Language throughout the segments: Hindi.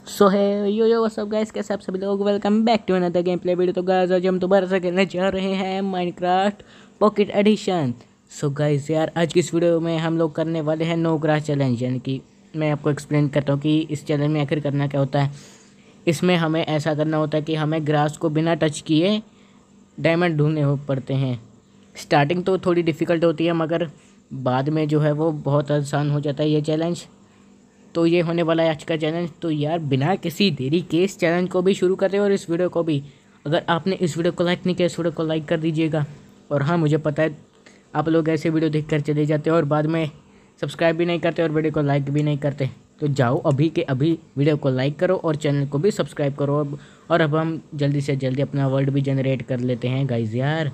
सो है यो व्हाट्स अप गाइस, कैसे आप सभी लोग। Welcome back to another game play video. तो गाइस आज हम दोबारा से खेलने जा रहे हैं Minecraft pocket edition. So guys यार, आज की इस वीडियो में हम लोग करने वाले हैं नो ग्रास चैलेंज। यानी कि मैं आपको एक्सप्लेन करता हूँ कि इस चैलेंज में आखिर करना क्या होता है। इसमें हमें ऐसा करना होता है कि हमें ग्रास को बिना टच किए डायमंड ढूंढने पड़ते हैं। स्टार्टिंग तो थोड़ी डिफ़िकल्ट होती है, मगर बाद में जो है वो बहुत आसान हो जाता है ये चैलेंज। तो ये होने वाला है आज का चैलेंज। तो यार बिना किसी देरी के इस चैलेंज को भी शुरू करें और इस वीडियो को भी। अगर आपने इस वीडियो को लाइक नहीं किया, इस वीडियो को लाइक कर दीजिएगा। और हाँ, मुझे पता है आप लोग ऐसे वीडियो देख कर चले जाते हैं और बाद में सब्सक्राइब भी नहीं करते और वीडियो को लाइक भी नहीं करते। तो जाओ अभी के अभी वीडियो को लाइक करो और चैनल को भी सब्सक्राइब करो। और अब हम जल्दी से जल्दी अपना वर्ल्ड भी जनरेट कर लेते हैं गाइज यार।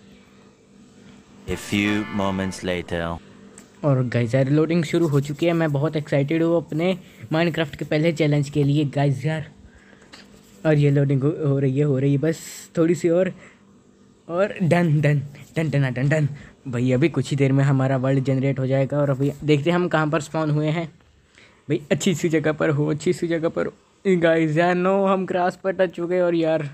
A few moments later. और गाइस यार लोडिंग शुरू हो चुकी है। मैं बहुत एक्साइटेड हूँ अपने माइनक्राफ्ट के पहले चैलेंज के लिए गाइस यार। और ये लोडिंग हो रही है बस थोड़ी सी और done done done done done done. भाई अभी कुछ ही देर में हमारा वर्ल्ड जनरेट हो जाएगा। और अभी देखते हैं हम कहाँ पर स्पॉन हुए हैं। भाई अच्छी सी जगह पर हो, अच्छी सी जगह पर गाइस यार। नो, हम ग्रास पर टच हो गए। और यार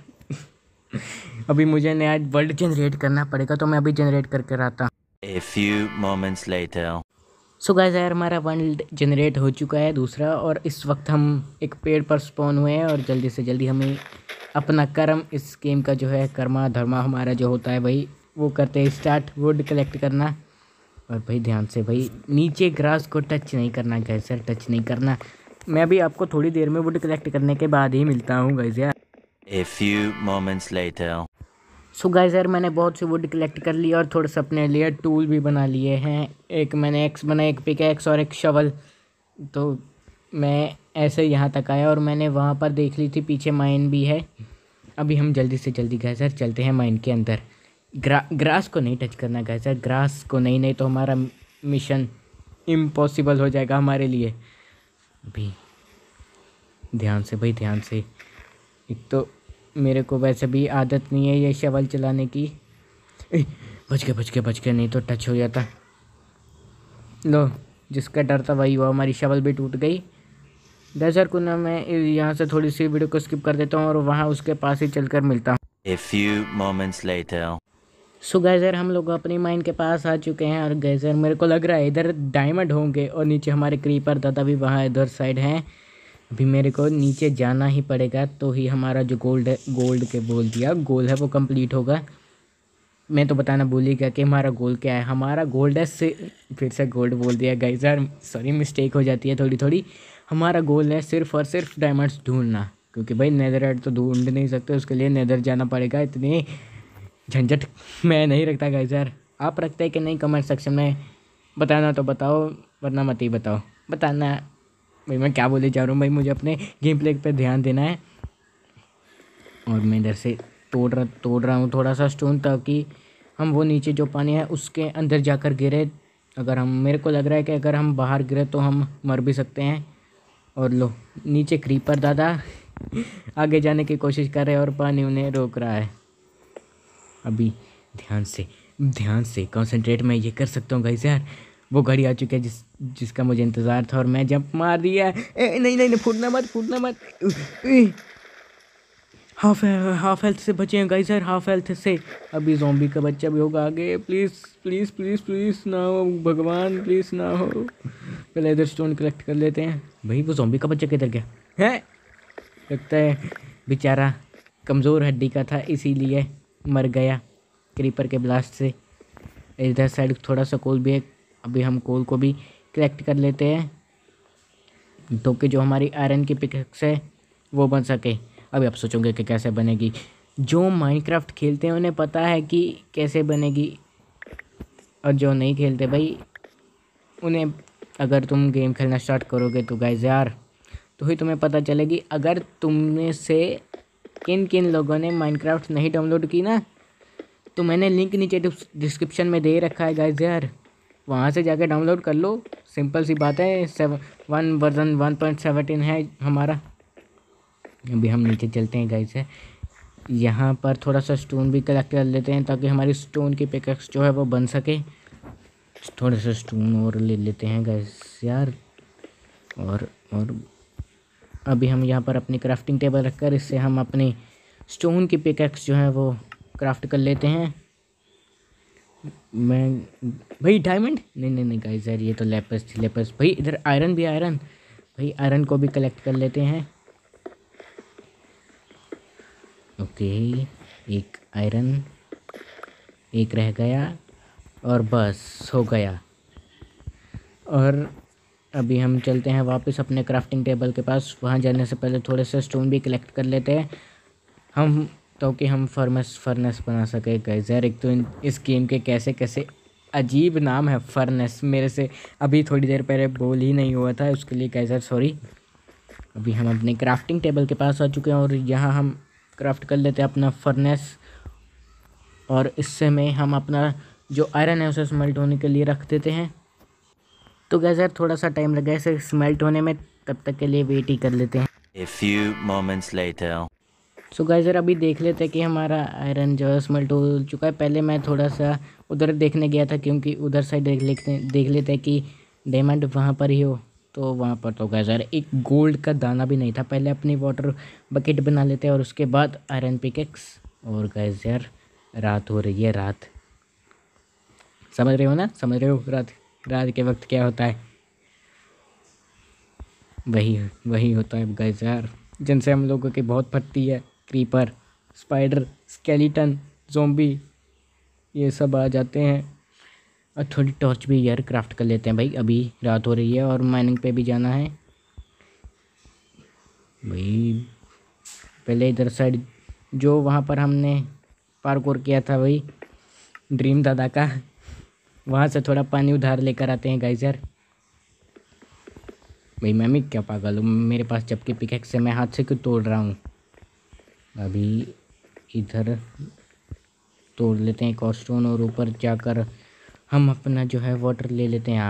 अभी मुझे नया वर्ल्ड जनरेट करना पड़ेगा, तो मैं अभी जनरेट करके आता। A few moments later. So guys यार, हमारा वर्ल्ड जनरेट हो चुका है दूसरा। और इस वक्त हम एक पेड़ पर स्पॉन हुए हैं और जल्दी से जल्दी हमें अपना कर्म, इस गेम का जो है कर्मा धर्मा हमारा जो होता है भाई, वो करते हैं स्टार्ट। वुड कलेक्ट करना। और भाई ध्यान से भाई, नीचे ग्रास को टच नहीं करना गाइस यार, टच नहीं करना। मैं अभी आपको थोड़ी देर में वुड कलेक्ट करने के बाद ही मिलता हूँ गाइस यार। A few moments later. So guys यार, मैंने बहुत सी वुड कलेक्ट कर ली और थोड़े से अपने लिए टूल भी बना लिए हैं। एक मैंने एक्स बनाया, एक पिक एक्स और एक शवल। तो मैं ऐसे यहाँ तक आया और मैंने वहाँ पर देख ली थी पीछे माइन भी है। अभी हम जल्दी से जल्दी गाइस यार चलते हैं माइन के अंदर। ग्रास को नहीं टच करना गाइस यार, ग्रास को नहीं तो हमारा मिशन इम्पॉसिबल हो जाएगा हमारे लिए। अभी ध्यान से भाई, ध्यान से। एक तो मेरे को वैसे भी आदत नहीं है ये शवल चलाने की। बच गया नहीं तो टच हो जाता। लो, जिसका डर था वही हुआ, हमारी शवल भी टूट गई। डेजर्ट को ना मैं यहाँ से थोड़ी सी वीडियो को स्किप कर देता हूँ और वहाँ उसके पास ही चलकर मिलता हूँ। A few moments later. सो गैज़र हम लोग अपनी माइन के पास आ चुके हैं। और गैज़र मेरे को लग रहा है इधर डायमंड होंगे और नीचे हमारे क्रीपर दादा भी वहाँ इधर साइड हैं। अभी मेरे को नीचे जाना ही पड़ेगा, तो ही हमारा जो गोल्ड है, गोल्ड के बोल दिया, गोल है वो कंप्लीट होगा। मैं तो बताना भूल ही गया कि हमारा गोल क्या है। हमारा गोल्ड है फिर से गोल्ड बोल दिया गाइस यार, सॉरी मिस्टेक हो जाती है थोड़ी थोड़ी। हमारा गोल है सिर्फ और सिर्फ डायमंड्स ढूंढना, क्योंकि भाई नेदरराइट तो ढूंढ नहीं सकते, उसके लिए नेदर जाना पड़ेगा। इतनी झंझट मैं नहीं रखता गाइस यार। आप रखते हैं कि नहीं कमेंट सेक्शन में बताना तो बताओ, वरना मत ही बताओ। बताना भाई, मैं क्या बोले जा रहा हूँ भाई, मुझे अपने गेम प्ले पे ध्यान देना है। और मैं इधर से तोड़ रहा हूँ थोड़ा सा स्टोन, ताकि हम वो नीचे जो पानी है उसके अंदर जाकर गिरे। अगर हम, मेरे को लग रहा है कि अगर हम बाहर गिरे तो हम मर भी सकते हैं। और लो, नीचे क्रीपर दादा आगे जाने की कोशिश कर रहे हैं और पानी उन्हें रोक रहा है। अभी ध्यान से कंसंट्रेट मैं ये कर सकता हूँ गाइस यार। वो गाड़ी आ चुकी है जिसका मुझे इंतज़ार था और मैं जंप मार दिया। नहीं, फूटना मत। हाफ हेल्थ से बचे हैं गाइस यार, हाफ हेल्थ से। अभी ज़ॉम्बी का बच्चा भी होगा आगे। प्लीज़ ना हो भगवान, प्लीज़ ना हो। पहले इधर स्टोन कलेक्ट कर लेते हैं। भाई वो ज़ॉम्बी का बच्चा किधर गया है? लगता है बेचारा कमज़ोर हड्डी का था, इसीलिए मर गया क्रीपर के ब्लास्ट से। इधर साइड थोड़ा सा कोल भी है। अभी हम कोल को भी कलेक्ट कर लेते हैं, तो कि जो हमारी आयरन की पिकैक्स है वो बन सके। अभी आप सोचोगे कि कैसे बनेगी। जो माइनक्राफ्ट खेलते हैं उन्हें पता है कि कैसे बनेगी, और जो नहीं खेलते भाई उन्हें, अगर तुम गेम खेलना स्टार्ट करोगे तो गाइस यार, तो ही तुम्हें पता चलेगी। अगर तुमने से किन किन लोगों ने माइनक्राफ्ट नहीं डाउनलोड की ना, तो मैंने लिंक नीचे डिस्क्रिप्शन में दे रखा है गाइस यार, वहाँ से जाके डाउनलोड कर लो। सिंपल सी बात है। वर्जन 1.17 है हमारा। अभी हम नीचे चलते हैं गाइस है। यहाँ पर थोड़ा सा स्टोन भी कलेक्ट कर लेते हैं, ताकि हमारी स्टोन की पिकैक्स जो है वो बन सके। थोड़े से स्टोन और ले लेते हैं गाइस यार। और अभी हम यहाँ पर अपनी क्राफ्टिंग टेबल रखकर इससे हम अपनी स्टोन की पिकैक्स जो है वो क्राफ्ट कर लेते हैं। मैं भाई डायमंड नहीं गाइस यार, ये तो लेपस थी लेपस। भाई इधर आयरन भी, आयरन भाई, आयरन को भी कलेक्ट कर लेते हैं। ओके, एक आयरन, एक रह गया और बस हो गया। और अभी हम चलते हैं वापस अपने क्राफ्टिंग टेबल के पास। वहाँ जाने से पहले थोड़े से स्टोन भी कलेक्ट कर लेते हैं हम, तो कि हम फर्नेस बना सके। गाइस यार एक तो इस गेम के कैसे कैसे अजीब नाम है। फर्नेस मेरे से अभी थोड़ी देर पहले बोल ही नहीं हुआ था, उसके लिए गाइस यार सॉरी। अभी हम अपनी क्राफ्टिंग टेबल के पास आ चुके हैं और यहाँ हम क्राफ्ट कर लेते हैं अपना फर्नेस। और इससे में हम अपना जो आयरन है उसे स्मेल्ट होने के लिए रख देते हैं। तो गाइस यार थोड़ा सा टाइम लगा इसे स्मेल्ट होने में, तब तक के लिए वेट ही कर लेते हैं। A few moments later. So guys यार अभी देख लेते हैं कि हमारा आयरन जो है स्मेल्ट हो चुका है। पहले मैं थोड़ा सा उधर देखने गया था, क्योंकि उधर साइड देख लेते हैं कि डायमंड वहाँ पर ही हो। तो वहाँ पर तो गाइस यार एक गोल्ड का दाना भी नहीं था। पहले अपनी वाटर बकेट बना लेते हैं और उसके बाद आयरन पिकेक्स। और गाइस यार रात हो रही है, रात, समझ रहे हो ना, समझ रहे हो रात, रात के वक्त क्या होता है, वही वही होता है गाइस यार, जिनसे हम लोगों की बहुत फटती है। क्रीपर, स्पाइडर, स्केलेटन, ज़ोंबी, ये सब आ जाते हैं। और थोड़ी टॉर्च भी यार क्राफ्ट कर लेते हैं भाई, अभी रात हो रही है और माइनिंग पे भी जाना है भाई। पहले इधर साइड जो वहाँ पर हमने पार्कोर किया था भाई, ड्रीम दादा का, वहाँ से थोड़ा पानी उधार लेकर आते हैं गाइस यार। भाई मैं भी क्या पागल हूँ, मेरे पास जबकि पिकेक्स से मैं हाथ से क्यों तोड़ रहा हूँ। अभी इधर तोड़ लेते हैं कॉस्टोन और ऊपर जाकर हम अपना जो है वाटर ले लेते हैं।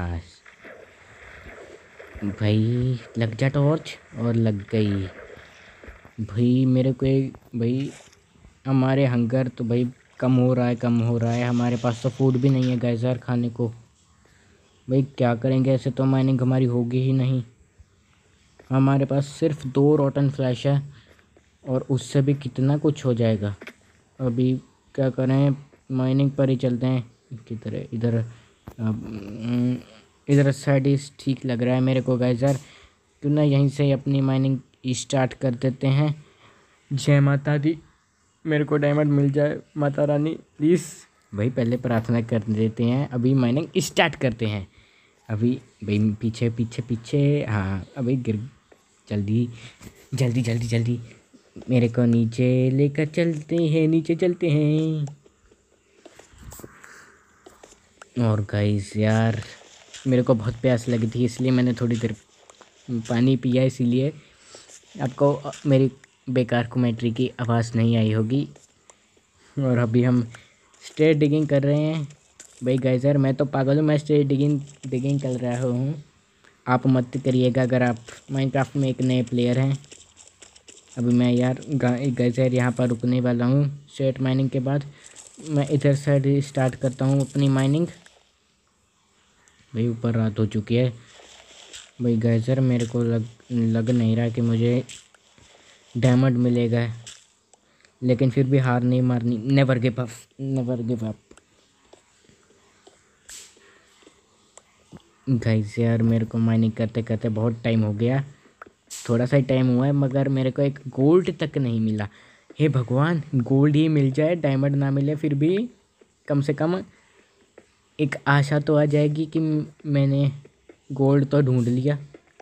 भाई लग जा टॉर्च, और लग गई भाई मेरे को एक। भाई हमारे हंगर तो भाई कम हो रहा है, कम हो रहा है। हमारे पास तो फूड भी नहीं है गाइस यार खाने को। भाई क्या करेंगे, ऐसे तो माइनिंग हमारी होगी ही नहीं। हमारे पास सिर्फ 2 रॉटन फ्लैश है और उससे भी कितना कुछ हो जाएगा। अभी क्या करें, माइनिंग पर ही चलते हैं। किधर है, इधर इधर साइड ही ठीक लग रहा है मेरे को गाइस यार। क्यों ना यहीं से अपनी माइनिंग स्टार्ट कर देते हैं। जय माता दी, मेरे को डायमंड मिल जाए माता रानी प्लीज़। भाई पहले प्रार्थना कर देते हैं, अभी माइनिंग स्टार्ट करते हैं। अभी भाई पीछे पीछे पीछे, हाँ अभी गिर, जल्दी जल्दी जल्दी जल्दी मेरे को नीचे लेकर चलते हैं, नीचे चलते हैं। और गाइस यार मेरे को बहुत प्यास लगी थी, इसलिए मैंने थोड़ी देर पानी पिया, इसीलिए आपको मेरी बेकार कमेंट्री की आवाज़ नहीं आई होगी। और अभी हम स्ट्रेट डिगिंग कर रहे हैं भाई। गाइस यार मैं तो पागल हूँ, मैं स्ट्रेट डिगिंग कर रहा हूँ। आप मत करिएगा अगर आप माइनक्राफ्ट में एक नए प्लेयर हैं। अभी मैं यार गाइस यार यहाँ पर रुकने वाला हूँ। स्ट्रेट माइनिंग के बाद मैं इधर साइड स्टार्ट करता हूँ अपनी माइनिंग। भाई ऊपर रात हो चुकी है भाई। गाइस यार मेरे को लग नहीं रहा कि मुझे डायमंड मिलेगा, लेकिन फिर भी हार नहीं मारनी। Never give up, never give up. Guys यार मेरे को माइनिंग करते करते बहुत टाइम हो गया, थोड़ा सा ही टाइम हुआ है, मगर मेरे को एक गोल्ड तक नहीं मिला। हे भगवान, गोल्ड ही मिल जाए, डायमंड ना मिले फिर भी कम से कम एक आशा तो आ जाएगी कि मैंने गोल्ड तो ढूंढ लिया।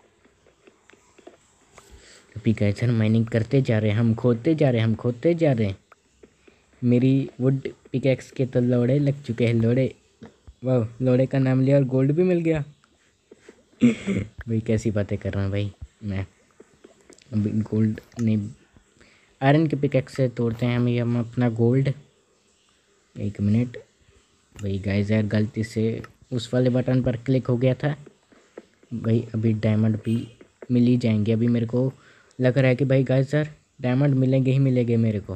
अभी गाइस यार माइनिंग करते जा रहे हैं, हम खोदते जा रहे हैं, हम खोदते जा रहे हैं। मेरी वुड पिकेक्स के तो लोड़े लग चुके हैं, लोड़े। वाह, लोड़े का नाम लिया और गोल्ड भी मिल गया। भाई कैसी बातें कर रहा हूँ भाई मैं। अभी गोल्ड नहीं, आयरन के पिकेक्स से तोड़ते हैं हम अपना गोल्ड। एक मिनट भाई। गाइस यार गलती से उस वाले बटन पर क्लिक हो गया था भाई। अभी डायमंड भी मिल ही जाएंगे। अभी मेरे को लग रहा है कि भाई गाइस यार डायमंड मिलेंगे ही मिलेंगे मेरे को।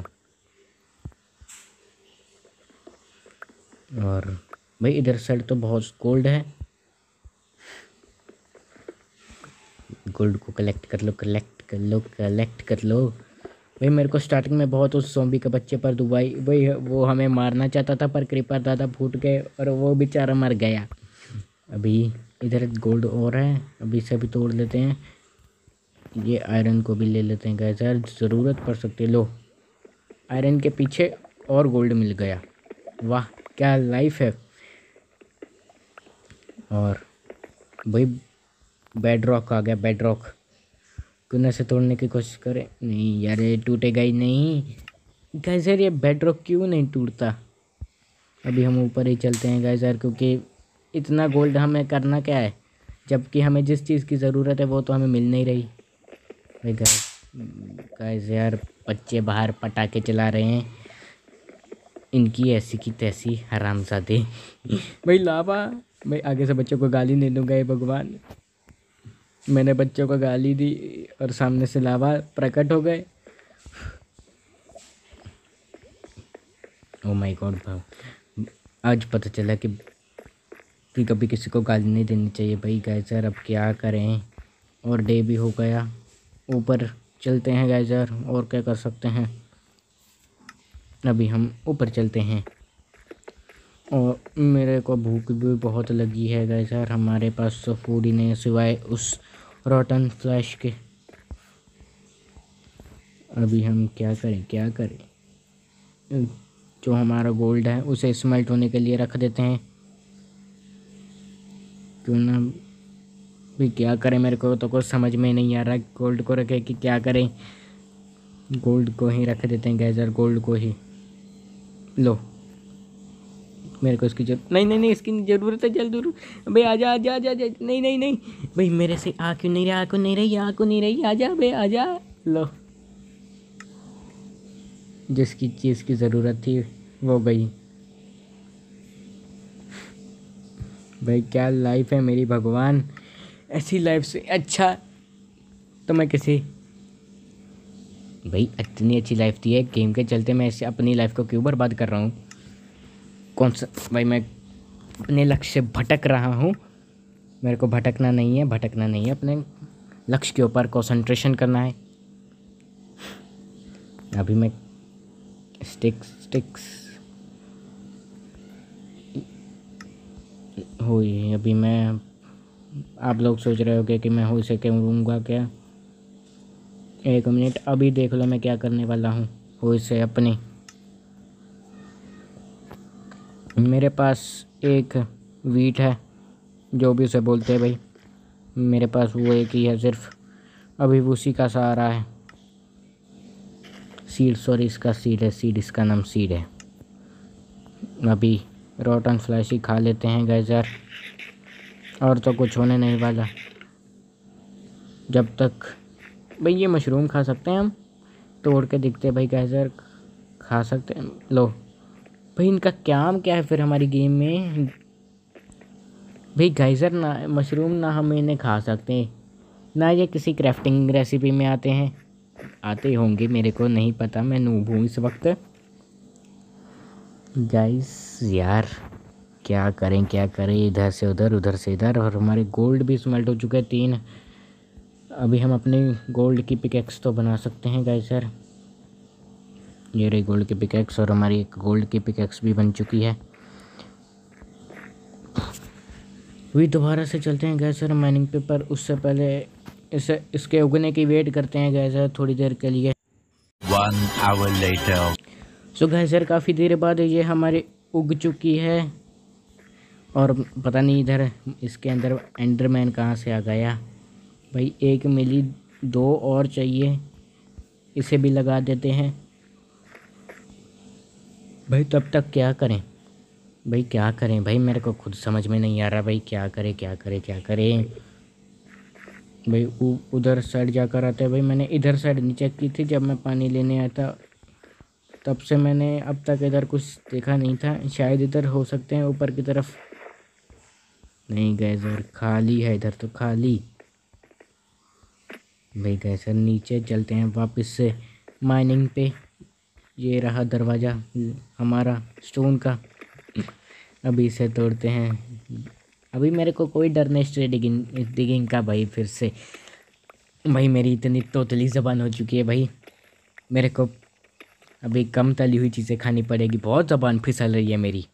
और भाई इधर साइड तो बहुत गोल्ड है। गोल्ड को कलेक्ट कर लो, कलेक्ट कर लो, कलेक्ट कर लो। भाई मेरे को स्टार्टिंग में बहुत उस ज़ॉम्बी के बच्चे पर दुबाई भाई वो हमें मारना चाहता था, पर क्रीपर दादा फूट गए और वो बेचारा मर गया। अभी इधर गोल्ड और है, अभी इसे भी तोड़ लेते हैं। ये आयरन को भी ले लेते हैं गाइस, यार ज़रूरत पड़ सकती है। लो आयरन के पीछे और गोल्ड मिल गया, वाह क्या लाइफ है। और भाई बेड रॉक आ गया, बेड रॉक क्यों से तोड़ने की कोशिश करें, नहीं यार ये टूटेगा ही नहीं गाइस यार, ये बेड रॉक क्यों नहीं टूटता। अभी हम ऊपर ही चलते हैं गाइस यार, क्योंकि इतना गोल्ड हमें करना क्या है, जबकि हमें जिस चीज़ की ज़रूरत है वो तो हमें मिल नहीं रही। भाई गाइस यार बच्चे बाहर पटाखे चला रहे हैं, इनकी ऐसी की तैसी हरामजादे। भाई लावा, भाई आगे से बच्चों को गाली नहीं दूंगा, ये भगवान मैंने बच्चों को गाली दी और सामने से लावा प्रकट हो गए। ओ माय गॉड, आज पता चला कि कभी किसी को गाली नहीं देनी चाहिए। भाई गाइस यार अब क्या करें, और डे भी हो गया, ऊपर चलते हैं गाइस यार, और क्या कर सकते हैं। अभी हम ऊपर चलते हैं, और मेरे को भूख भी बहुत लगी है गाइस यार, हमारे पास तो फूड ही नहीं है सिवाय उस रॉटन फ्लैश के। अभी हम क्या करें, क्या करें, जो हमारा गोल्ड है उसे स्मेल्ट होने के लिए रख देते हैं, क्यों ना। भी क्या करें, मेरे को तो कुछ समझ में नहीं आ रहा गोल्ड को रखे कि क्या करें। गोल्ड को ही रख देते हैं गैस यार, गोल्ड को ही। लो मेरे को इसकी जरूरत नहीं, नहीं नहीं इसकी ज़रूरत है, जल्द भाई आजा आजा आजा आजा, नहीं नहीं नहीं भाई मेरे से आ क्यों नहीं रहा, आ क्यों नहीं रही, आ क्यों नहीं रही, आजा भाई आजा। लो जिसकी चीज़ की ज़रूरत थी वो गई। भाई क्या लाइफ है मेरी भगवान, ऐसी लाइफ से अच्छा तो मैं किसी, भाई इतनी अच्छी लाइफ थी है गेम के चलते, मैं ऐसे अपनी लाइफ को क्यों बर्बाद कर रहा हूँ। कौन सा भाई, मैं अपने लक्ष्य से भटक रहा हूँ, मेरे को भटकना नहीं है, भटकना नहीं है, अपने लक्ष्य के ऊपर कंसंट्रेशन करना है। अभी मैं स्टिक्स हुई, अभी मैं, आप लोग सोच रहे होंगे कि मैं हो इसे करूँगा क्या। एक मिनट, अभी देख लो मैं क्या करने वाला हूँ। हो इसे अपनी, मेरे पास एक वीट है, जो भी उसे बोलते हैं भाई, मेरे पास वो एक ही है सिर्फ, अभी उसी का सहारा है। सीड, सॉरी इसका सीड है, सीड इसका नाम सीड है। अभी रॉटन फ्लैश ही खा लेते हैं गाइस यार, और तो कुछ होने नहीं वाला जब तक। भाई ये मशरूम खा सकते हैं हम, तोड़ के दिखते हैं भाई गाइस यार, खा सकते हैं। लो भाई इनका काम क्या है फिर हमारी गेम में। भाई गाइस यार ना मशरूम ना हम इन्हें खा सकते हैं, ना ये किसी क्राफ्टिंग रेसिपी में आते हैं, आते होंगे मेरे को नहीं पता, मैं नूब हूँ इस वक्त। गाइस यार क्या करें क्या करें, इधर से उधर उधर से इधर, और हमारे गोल्ड भी स्मेल्ट हो चुके हैं 3। अभी हम अपने गोल्ड की पिकैक्स तो बना सकते हैं गाइस यार, ये रही गोल्ड की पिकैक्स, और हमारी एक गोल्ड की पिकैक्स भी बन चुकी है। वही दोबारा से चलते हैं गाइस यार माइनिंग पे, पर उससे पहले इसके उगने की वेट करते हैं गाइस यार थोड़ी देर के लिए। 1 hour later. सो गाइस यार काफ़ी देर बाद ये हमारी उग चुकी है, और पता नहीं इधर इसके अंदर एंडरमैन कहाँ से आ गया। भाई एक मिली, 2 और चाहिए, इसे भी लगा देते हैं। भाई तब तक क्या करें, भाई क्या करें भाई, मेरे को खुद समझ में नहीं आ रहा भाई, क्या करें क्या करें क्या करें। भाई उधर साइड जाकर आते हैं, भाई मैंने इधर साइड नहीं चेक की थी जब मैं पानी लेने आया था, तब से मैंने अब तक इधर कुछ देखा नहीं था, शायद इधर हो सकते हैं ऊपर की तरफ। नहीं गए सर, खाली है इधर तो, खाली। भाई गए सर नीचे चलते हैं वापस से माइनिंग पे। ये रहा दरवाज़ा हमारा स्टोन का, अभी इसे तोड़ते हैं। अभी मेरे को कोई डर नहीं स्ट्रेट डिगिंग का भाई, फिर से भाई मेरी इतनी तोतली ज़बान हो चुकी है भाई, मेरे को अभी कम तली हुई चीज़ें खानी पड़ेगी, बहुत ज़बान फिसल रही है मेरी।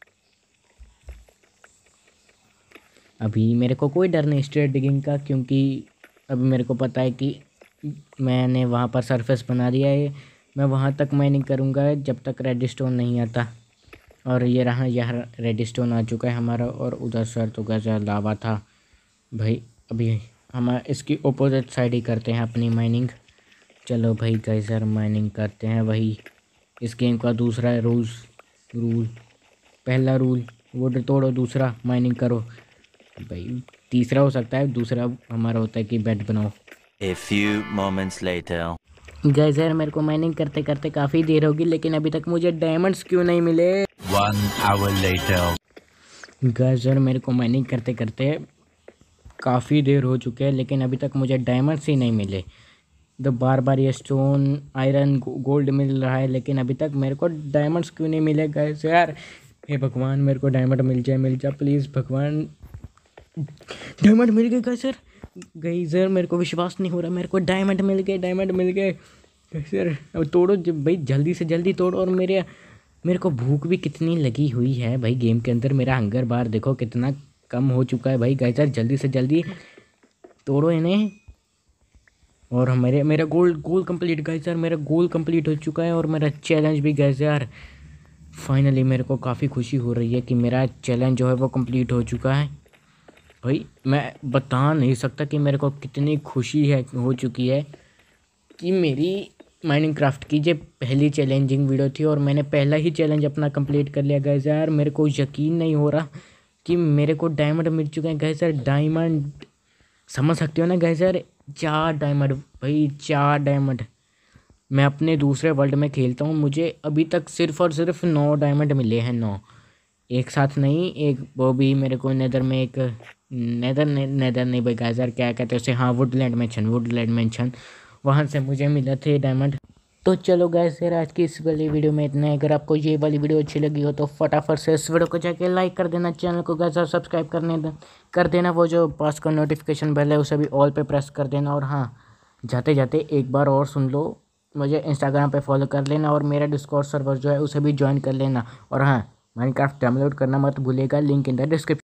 अभी मेरे को कोई डर नहीं स्ट्रेट डिगिंग का, क्योंकि अभी मेरे को पता है कि मैंने वहाँ पर सरफेस बना दिया है। मैं वहाँ तक माइनिंग करूँगा जब तक रेडस्टोन नहीं आता। और ये रहा, यह रेडस्टोन आ चुका है हमारा। और उधर सर तो गैज़र लावा था भाई। अभी हम इसकी ओपोजिट साइड ही करते हैं अपनी माइनिंग। चलो भाई गैज़र माइनिंग करते हैं। वही इस गेम का दूसरा रूल, पहला रूल वुड तोड़ो, दूसरा माइनिंग करो। भाई तीसरा हो सकता है, दूसरा हमारा होता है कि बेड बनाओ। A few moments later. गैज़र मेरे को माइनिंग करते करते काफ़ी देर होगी, लेकिन अभी तक मुझे डायमंड्स क्यों नहीं मिले। 1 hour later. गैज़र मेरे को माइनिंग करते करते काफ़ी देर हो चुके हैं, लेकिन अभी तक मुझे डायमंड्स ही नहीं मिले। तो बार बार ये स्टोन, आयरन, गोल्ड मिल रहा है, लेकिन अभी तक मेरे को डायमंड्स क्यों नहीं मिले गैज़र। हे भगवान मेरे को डायमंड मिल जाए प्लीज़ भगवान। डायमंड मिल गए गैज़र मेरे को विश्वास नहीं हो रहा, मेरे को डायमंड मिल गए गैज़र। अब तोड़ो भाई, जल्दी से जल्दी तोड़ो। और मेरे को भूख भी कितनी लगी हुई है भाई गेम के अंदर। मेरा हंगर बार देखो कितना कम हो चुका है भाई। गैज़र जल्दी से जल्दी तोड़ो इन्हें। और मेरा गोल कंप्लीट गैज़र, मेरा गोल कंप्लीट हो चुका है। और मेरा चैलेंज भी गैज़र फाइनली मेरे को काफ़ी खुशी हो रही है कि मेरा चैलेंज जो है वो कंप्लीट हो चुका है। भाई मैं बता नहीं सकता कि मेरे को कितनी खुशी हो चुकी है कि मेरी माइनक्राफ्ट की जो पहली चैलेंजिंग वीडियो थी और मैंने पहला ही चैलेंज अपना कंप्लीट कर लिया गैज़र। मेरे को यकीन नहीं हो रहा कि मेरे को डायमंड मिल चुके हैं गैज़र। डायमंड समझ सकते हो ना गैज़र, 4 डायमंड भाई, 4 डायमंड। मैं अपने दूसरे वर्ल्ड में खेलता हूँ, मुझे अभी तक सिर्फ और सिर्फ 9 डायमंड मिले हैं। 9 एक साथ नहीं, एक वो भी मेरे को नेदर में, एक नेदर नहीं भाई गैज़र, क्या कहते हैं उसे, हाँ वुडलैंड मेंशन, वहाँ से मुझे मिले थे डायमंड। तो चलो गैज़र आज की इस वाली वीडियो में इतना है। अगर आपको ये वाली वीडियो अच्छी लगी हो तो फटाफट से इस वीडियो को जाके लाइक कर देना, चैनल को गैज़र सब्सक्राइब कर देना, वो जो पास का नोटिफिकेशन बेल है उसे भी ऑल पे प्रेस कर देना। और हाँ, जाते जाते एक बार और सुन लो, मुझे इंस्टाग्राम पे फॉलो कर लेना और मेरा डिस्कॉर्ड सर्वर जो है उसे भी ज्वाइन कर लेना। और हाँ, माइनक्राफ्ट डाउनलोड करना मत भूलिएगा, लिंक इन द डिस्क्रिप्शन।